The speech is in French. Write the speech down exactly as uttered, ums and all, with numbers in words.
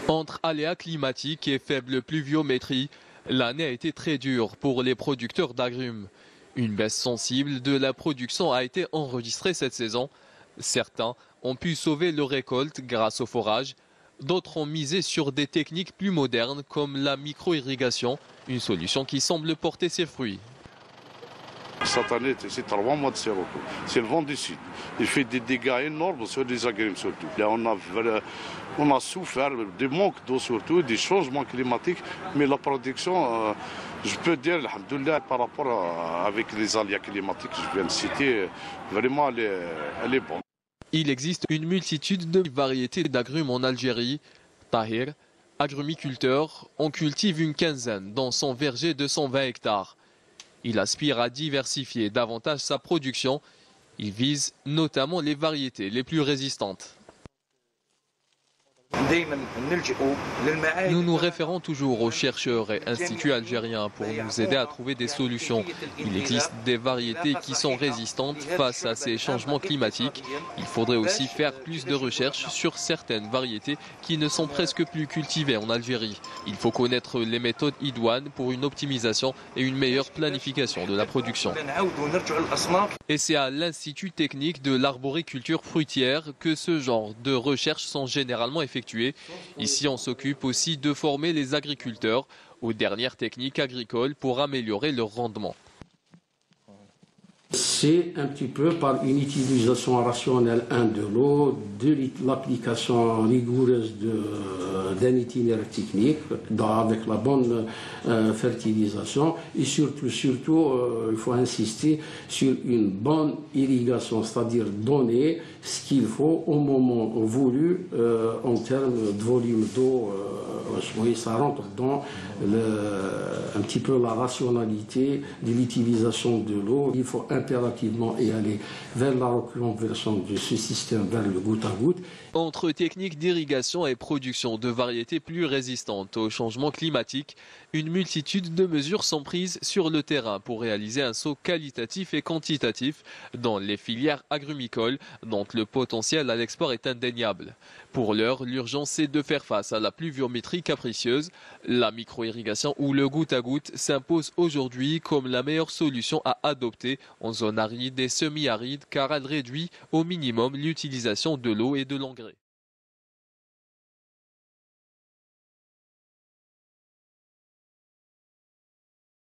Entre aléas climatiques et faible pluviométrie, l'année a été très dure pour les producteurs d'agrumes. Une baisse sensible de la production a été enregistrée cette saison. Certains ont pu sauver leur récolte grâce au forage. D'autres ont misé sur des techniques plus modernes comme la micro-irrigation, une solution qui semble porter ses fruits. Cette année, c'est trois mois de sirocco. C'est le vent du sud. Il fait des dégâts énormes sur les agrumes surtout. Là, on a, on a souffert du manque d'eau surtout, des changements climatiques, mais la production, euh, je peux dire, alhamdoulilah, par rapport à, avec les aléas climatiques que je viens de citer, vraiment, elle est, elle est bonne. Il existe une multitude de variétés d'agrumes en Algérie. Tahir, agrumiculteur, en cultive une quinzaine dans son verger de cent vingt hectares. Il aspire à diversifier davantage sa production. Il vise notamment les variétés les plus résistantes. Nous nous référons toujours aux chercheurs et instituts algériens pour nous aider à trouver des solutions. Il existe des variétés qui sont résistantes face à ces changements climatiques. Il faudrait aussi faire plus de recherches sur certaines variétés qui ne sont presque plus cultivées en Algérie. Il faut connaître les méthodes idoines pour une optimisation et une meilleure planification de la production. Et c'est à l'Institut technique de l'arboriculture fruitière que ce genre de recherches sont généralement effectuées. Ici, on s'occupe aussi de former les agriculteurs aux dernières techniques agricoles pour améliorer leur rendement. C'est un petit peu par une utilisation rationnelle un de l'eau, de l'application rigoureuse d'un itinéraire technique avec la bonne euh, fertilisation et surtout, surtout euh, il faut insister sur une bonne irrigation, c'est-à-dire donner ce qu'il faut au moment voulu euh, en termes de volume d'eau. Euh, oui, ça rentre dans le, un petit peu la rationalité de l'utilisation de l'eau. Il faut impérativement et aller vers la reconversion de ce système vers le goutte à goutte. Entre techniques d'irrigation et production de variétés plus résistantes au changement climatique, une multitude de mesures sont prises sur le terrain pour réaliser un saut qualitatif et quantitatif dans les filières agrumicoles dont le potentiel à l'export est indéniable. Pour l'heure, l'urgence est de faire face à la pluviométrie capricieuse. La micro-irrigation ou le goutte à goutte s'impose aujourd'hui comme la meilleure solution à adopter en zone aride et semi-aride car elle réduit au minimum l'utilisation de l'eau et de l'engrais.